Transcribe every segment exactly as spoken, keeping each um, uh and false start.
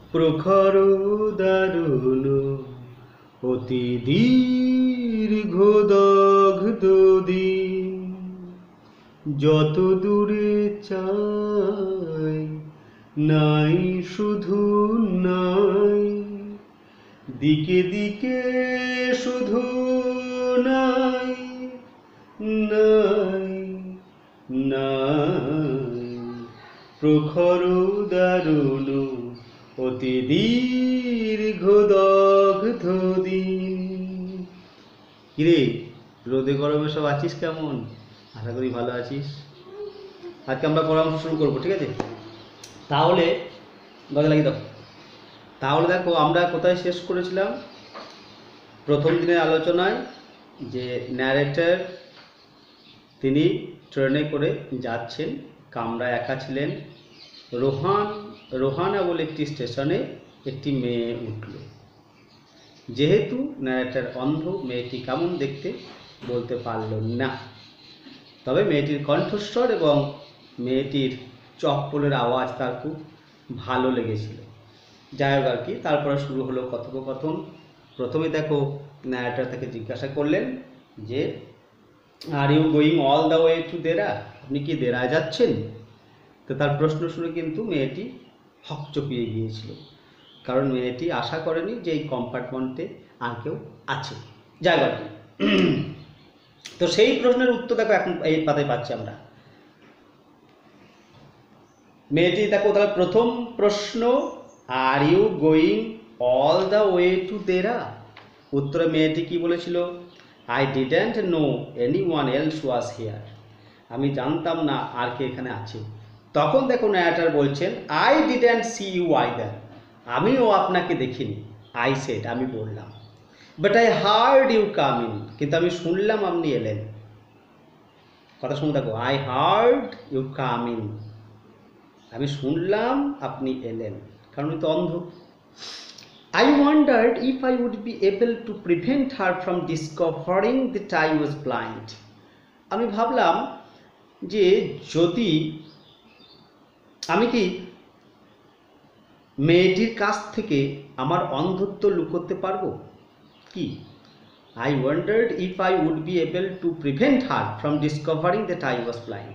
প্রখর দারুণ অতি দীর্ঘ দগ্ধ দিন, যত দূরে চাই নাই শুধু নাই, দিকে দিকে শুধু নাই নাই নাই, প্রখর দারুণ অতি দীর্ঘ দগ্ধ দিন। কিরে, রোদে গরমে সব আছিস কেমন? আশা করি ভালো আছিস। আজকে আমরা পরামর্শ শুরু করবো, ঠিক আছে? তাহলে দরজা লাগিয়ে দাও। তাহলে দেখো আমরা কোথায় শেষ করেছিলাম প্রথম দিনের আলোচনায়, যে ন্যারেটর তিনি ট্রেনে করে যাচ্ছেন, কামরায় একা ছিলেন। রোহান রোহানা বলে একটি স্টেশনে একটি মেয়ে উঠল। যেহেতু ন্যারেটর অন্ধ, মেয়েটি কেমন দেখতে বলতে পারল না, তবে মেয়েটির কণ্ঠস্বর এবং মেয়েটির চপ্পলের আওয়াজ তার খুব ভালো লেগেছিল। যাই হোক আর কি, তারপরে শুরু হলো কথোপকথন। প্রথমে দেখো ন্যারেটর তাকে জিজ্ঞাসা করলেন যে are you going all the way to Dehra, আপনি কি দেরায় যাচ্ছেন? তো তার প্রশ্ন শুনে কিন্তু মেয়েটি হকচকিয়ে গিয়েছিল, কারণ মেয়েটি আশা করেনি যে এই কম্পার্টমেন্টে আর কেউ আছে। যাই হোক, তো সেই প্রশ্নের উত্তর দেখো এখন এই পাতায় পাচ্ছি আমরা। মেয়েটি দেখো তাহলে প্রথম প্রশ্ন, are you going all the way to Dehra? উত্তরে মেয়েটি কি বলেছিল? I didn't know anyone else was here, আমি জানতাম না আর কে এখানে আছে। তখন দেখো ন্যারেটর বলছেন, I didn't see you either, আমিও আপনাকে দেখিনি। আই সেড, আমি বললাম। But I heard you come in, কিন্তু আমি শুনলাম আপনি এলেন। কথা শুনে দেখো, I heard you come in, আমি শুনলাম আপনি এলেন, কারণ উনি তো অন্ধ। I wondered if I would be able to prevent her from discovering that I was blind. আমি ভাবলাম যে যদি আমি কি মেয়েটির কাছ থেকে আমার অন্ধত্ব লুকোতে পারবো কি? I wondered if I would be able to prevent her from discovering that I was blind.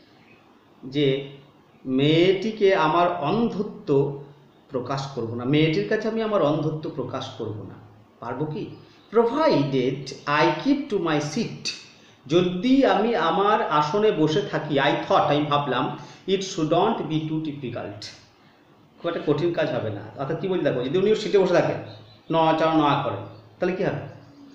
যে মেয়েটিকে আমার অন্ধত্ব প্রকাশ করব না, মেয়েটির কাছে আমি আমার অন্ধত্ব প্রকাশ করব না, পারবো কি? Provided I keep to my seat, যদি আমি আমার আসনে বসে থাকি। আই থট, আমি ভাবলাম, it shouldn't be too difficult, খুব একটা কঠিন কাজ হবে না। অর্থাৎ কী বলি দেখো, যদি উনি সিটে বসে থাকেন, নড়াচড়া না করেন, তাহলে কী হবে?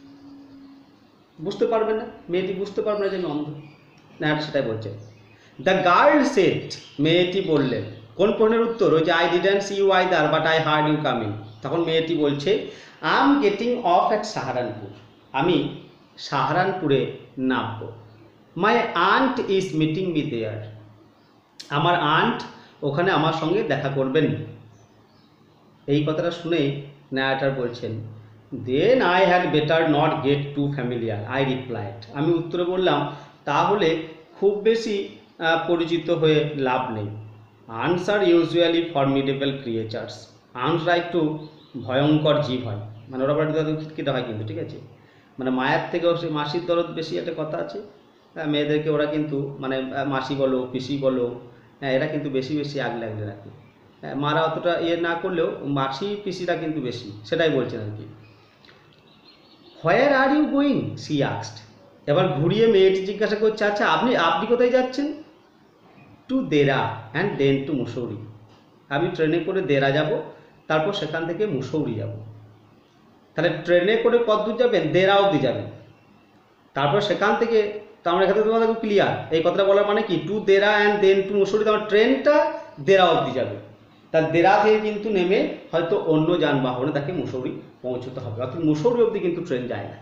বুঝতে পারবেন না, মেয়েটি বুঝতে পারবে না যে আমি অন্ধ। না, সেটাই বলছে। দ্য গার্ল সেড, মেয়েটি বললেন। কোন প্রশ্নের উত্তর? ওই যে I didn't see you either but I heard you coming. তখন মেয়েটি বলছে, I am getting off at Saharanpur, আমি সাহারানপুরে নামবো। My aunt is meeting me there, আমার আন্ট ওখানে আমার সঙ্গে দেখা করবেন। এই কথাটা শুনেই ন্যারেটর বলছেন, then I had better not get too familiar, I replied, আমি উত্তরে বললাম, তাহলে খুব বেশি পরিচিত হয়ে লাভ নেই। Aunts are usually formidable creatures, আন্টসরা একটু ভয়ঙ্কর জীব হয়, মানে ওরা বাড়িতে খিটখিটে হয় কিন্তু, ঠিক আছে? মানে মায়ের থেকেও সে মাসির দরদ বেশি, একটা কথা আছে। মেয়েদেরকে ওরা কিন্তু মানে মাসি বলো, পিসি বলো, হ্যাঁ, এরা কিন্তু বেশি বেশি আগলে আগলে রাখে। মারা অতটা ইয়ে না করলেও মাসি পিসিরা কিন্তু বেশি, সেটাই বলছেন আর কি। Where are you going, she asked, এবার ঘুরিয়ে মেয়েটি জিজ্ঞাসা করছে, আচ্ছা আপনি আপনি কোথায় যাচ্ছেন? To Dehra and then to Mussoorie, আমি ট্রেনে করে দেরা যাব, তারপর সেখান থেকে মুসৌরি যাব। তাহলে ট্রেনে করে কত দূর যাবেন? দেরা অবধি যাবেন, তারপর সেখান থেকে, তার এখানে তোমাদের ক্লিয়ার এই কথাটা বলার মানে কি? To Dehra and then to Mussoorie, তোমার ট্রেনটা দেরা অবধি যাবে, তার দেরা থেকে কিন্তু নেমে হয়তো অন্য যানবাহনে তাকে মুসৌরি পৌঁছতে হবে, অর্থাৎ মুসৌরি অবধি কিন্তু ট্রেন যায় না।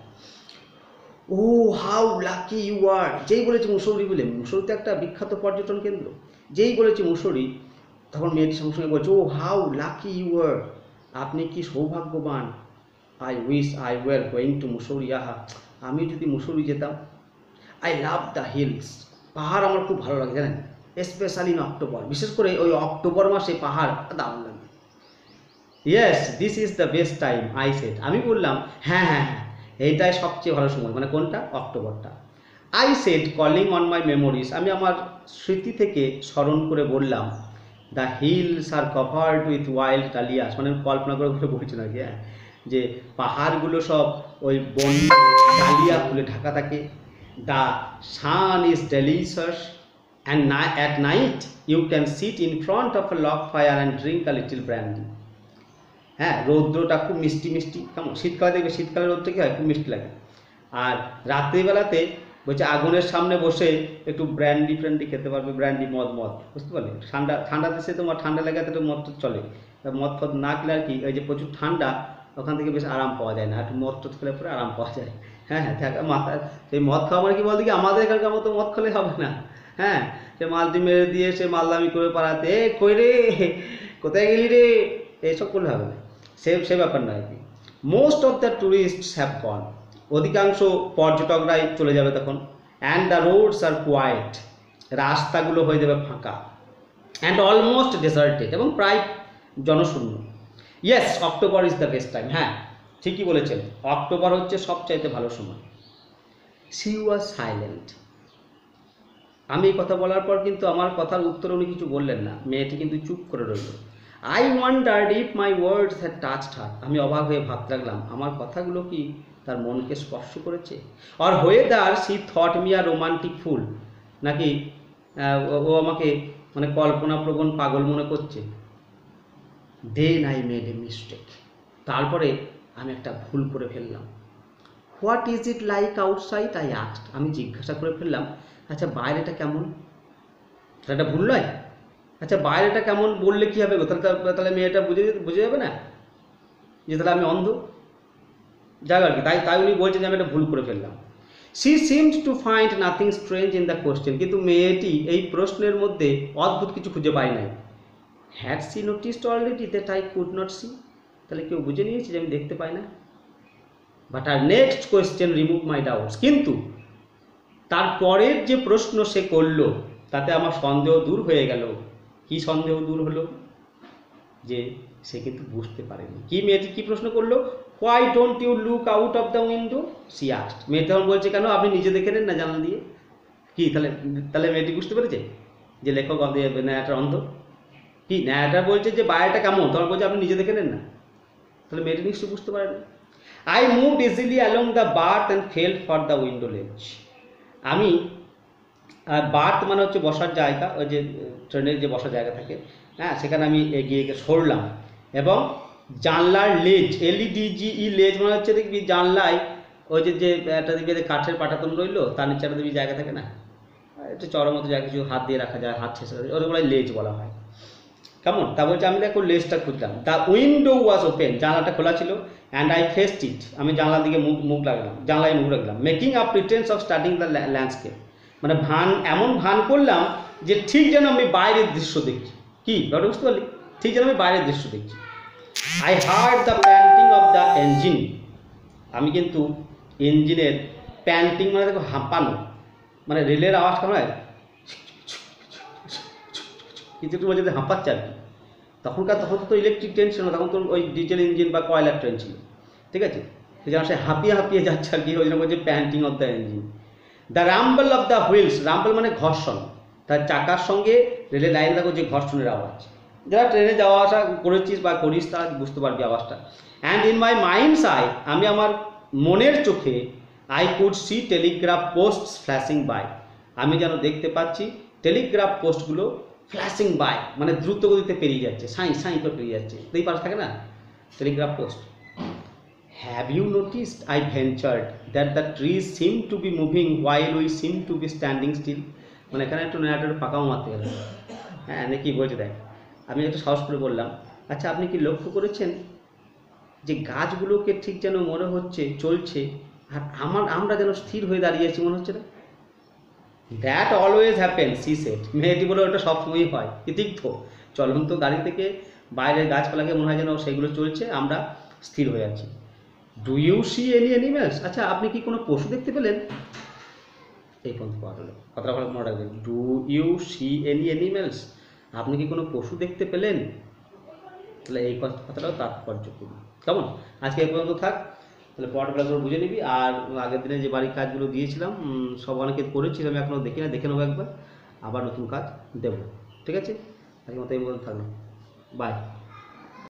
Oh how lucky you are, যেই বলেছে মুসৌরি বলে, মুসৌরি তো একটা বিখ্যাত পর্যটন কেন্দ্র, যেই বলেছে মুসৌরি, তখন মেয়েটি সঙ্গে সঙ্গে বলছে, oh how lucky you are, আপনি কি সৌভাগ্যবান। I wish I were going to Mussoorie, আহা আমি যদি মুসৌরি যেতাম। আই লাভ দ্য হিলস, পাহাড় আমার খুব ভালো লাগে জানেন, স্পেশালি ইন অক্টোবর, বিশেষ করে ওই অক্টোবর মাসে পাহাড় দারুণ লাগে। Yes this is the best time I said, আমি বললাম হ্যাঁ হ্যাঁ হ্যাঁ এইটাই সবচেয়ে ভালো সময়, মানে কোনটা, অক্টোবরটা। I said calling on my memories, আমি আমার স্মৃতি থেকে স্মরণ করে বললাম, the hills are covered with wild dahlias, মানে কল্পনা করে করে বলছি নাকি, হ্যাঁ, যে পাহাড়গুলো সব ওই বন ডালিয়া ফুলে ঢাকা থাকে। The sun is delicious and at night you can sit in front of a log fire and drink a little brandy. হ্যাঁ, রৌদ্রটা খুব মিষ্টি মিষ্টি, কেমন শীতকালে দেখবে, শীতকালে রৌদ্রটা কী হয়, খুব মিষ্টি লাগে। আর রাত্রিবেলাতে বলছে আগুনের সামনে বসে একটু ব্র্যান্ডি ফ্র্যান্ডি খেতে পারবে, ব্র্যান্ডি মদ মদ, বুঝতে পারলে, ঠান্ডা ঠান্ডা দেশে তোমার ঠান্ডা লাগাতে একটু মদ চলে, মদ ফদ না খেলে আর কি, ওই যে প্রচুর ঠান্ডা ওখান থেকে বেশ আরাম পাওয়া যায় না, একটু মদ টদ খেলে পরে আরাম পাওয়া যায়। হ্যাঁ হ্যাঁ, মাথা সেই মদ খাওয়া মানে কি বলতে কি, আমাদের এখানকার মতো মদ খেলে হবে না। হ্যাঁ, সে মালটি মেরে দিয়ে সে মালদামি করে পাড়াতে, এ কই রে, কোথায় গেলি রে, এইসব করলে হবে না, সে সে ব্যাপার নয় কি। Most of the tourists have gone, অধিকাংশ পর্যটকরাই চলে যাবে তখন। And the roads are quiet, রাস্তাগুলো হয়ে যাবে ফাঁকা। অ্যান্ড অলমোস্ট ডেজার্টেড, এবং প্রায় জনশূন্য। Yes October is the best time, হ্যাঁ ঠিকই বলেছেন, অক্টোবর হচ্ছে সবচাইতে ভালো সময়। শি ওয়াজ সাইলেন্ট, আমি এই কথা বলার পর কিন্তু আমার কথার উত্তরে উনি কিছু বললেন না, মেয়েটি কিন্তু চুপ করে রইল। I wondered if my words had touched her, আমি অবাক হয়ে ভাবতে লাগলাম আমার কথাগুলো কি তার মনকে স্পর্শ করেছে। আর whether she thought me a romantic fool, নাকি ও আমাকে মানে কল্পনাপ্রবণ পাগল মনে করছে। Then I made a mistake, তারপরে আমি একটা ভুল করে ফেললাম। What is it like outside I asked, আমি জিজ্ঞাসা করে ফেললাম আচ্ছা বাইরেটা কেমন, তাহলে এটা ভুল নয়, আচ্ছা বাইরেটা কেমন বললে কী হবে, তাহলে তাহলে মেয়েটা বুঝে বুঝে যাবে না যে তাহলে আমি অন্ধ, যাক আর কি, তাই তাই উনি বলছেন যে আমি একটা ভুল করে ফেললাম। She seemed to find nothing strange in the question, কিন্তু মেয়েটি এই প্রশ্নের মধ্যে অদ্ভুত কিছু খুঁজে পায় নাই। Had she noticed already that I could not see, তাহলে কেউ বুঝে নিয়েছে যে আমি দেখতে পাই না। But her next question remove my doubts, কিন্তু তারপরের যে প্রশ্ন সে করলো তাতে আমার সন্দেহ দূর হয়ে গেল। কি সন্দেহ দূর হলো, যে সে কিন্তু বুঝতে পারেনি। কি মেয়েটি কি প্রশ্ন করলো, why don't you look out of the window, she asked, মেয়েটি তখন বলছে কেন আপনি নিজে দেখে নেন না জানলা দিয়ে। কি তাহলে তাহলে মেয়েটি বুঝতে পেরেছে যে লেখক ন্যায়টার অন্ধ। কি ন্যায়টা বলছে যে বাইরেটা কেমন, তখন বলছে আপনি নিজে দেখে নেন না, তাহলে মেয়েটি নিশ্চয়ই বুঝতে পারেনি। I moved easily along the berth and felt for the window ledge, আমি বার্থ মানে হচ্ছে বসার জায়গা, ওই যে ট্রেনের যে বসার জায়গা থাকে, হ্যাঁ সেখানে আমি এগিয়ে গিয়ে সরলাম, এবং জানলার লেজ, এলইডিজিই লেজ মানে হচ্ছে দেখবি জানলায় ওই যে যে একটা দেখবি কাঠের পাটাতন রইলো, তার নিচে একটা দেখবি জায়গা থাকে না, একটু চড়ার মতো জায়গা, কিছু হাত দিয়ে রাখা যায়, হাত ছেঁচে ওগুলো লেজ বলা হয়, কেমন। তা বলছে আমি দেখো লেজটা খুঁজলাম। দ্য উইন্ডো ওয়াজ ওপেন, জানলাটা খোলা ছিল। অ্যান্ড আই ফেসড ইট, আমি জানলার দিকে মুখ মুখ লাগলাম, জানলায় মুখ রাখলাম। Making a pretence of studying the landscape, মানে ভান এমন ভান করলাম যে ঠিক যেন আমি বাইরের দৃশ্য দেখছি। কি ব্যাপারটা বুঝতে পারলি, ঠিক যেন আমি বাইরের দৃশ্য দেখছি। I heard the panting of the engine, আমি কিন্তু ইঞ্জিনের প্যান্টিং মানে দেখো হাঁপানো, মানে রেলের আওয়াজ কেমন হয়, কিন্তু একটু বলছে হাঁপাচ্ছে আর কি। তখনকার তখন তো ইলেকট্রিক ট্রেন ছিল না, তখন তো ওই ডিজেল ইঞ্জিন বা কয়লার ট্রেন ছিল, ঠিক আছে। যেমন সে হাঁপিয়ে হাঁপিয়ে যাচ্ছে আর কি, ওই জন্য বলছে panting of the engine. The rumble of the wheels, rumble মানে ঘর্ষণ, তার চাকার সঙ্গে রেলের লাইন দেখো যে ঘর্ষণের আওয়াজ, যারা ট্রেনে যাওয়া আসা করেছিস বা করিস তারা বুঝতে পারবি আওয়াজটা। And in my mind's eye, আমি আমার মনের চোখে, I could see telegraph posts flashing by, আমি যেন দেখতে পাচ্ছি টেলিগ্রাফ পোস্টগুলো ফ্ল্যাশিং বাই, মানে দ্রুত গতিতে পেরিয়ে যাচ্ছে, সাই সাই করে পেরিয়ে যাচ্ছে, এই পাশে থাকে না telegraph post. Have you noticed, I ventured, that the trees seem to be moving while we seem to be standing still, মানে এখানে একটু নেয়াটা পাকাও মারতে গেল। হ্যাঁ কি বলছে দেখ, আমি একটু সাহস করে বললাম আচ্ছা আপনি কি লক্ষ্য করেছেন যে গাছগুলোকে ঠিক যেন মনে হচ্ছে চলছে, আর আমার আমরা যেন স্থির হয়ে দাঁড়িয়েছি মনে হচ্ছে না। That always happen, she said, মেয়েটি বলে ওটা সবসময়ই হয়, ইতিক্ত চলন্ত গাড়ি থেকে বাইরের গাছপালাকে মনে হয় যেন সেগুলো চলছে, আমরা স্থির হয়ে আছি। Do you see any animals, আচ্ছা আপনি কি কোনো পশু দেখতে পেলেন, এই পর্যন্ত পাওয়া হলো, কথাটা ভালো মনে রাখবেন। Do you see any animals, আপনি কি কোনো পশু দেখতে পেলেন। তাহলে এই কথা- কথাটাও তাৎপর্যপূর্ণ। কেমন? আজকে এই পর্যন্ত থাক। তাহলে পরের ক্লাসগুলো বুঝে নিবি। আর আগের দিনে যে বাড়ির কাজগুলো দিয়েছিলাম উম, সব অনেকে করেছি, আমি এখনও দেখি না, দেখে নেবো একবার, আবার নতুন কাজ দেবো। ঠিক আছে? আজকের মতো এই পর্যন্ত থাকলাম। বাই।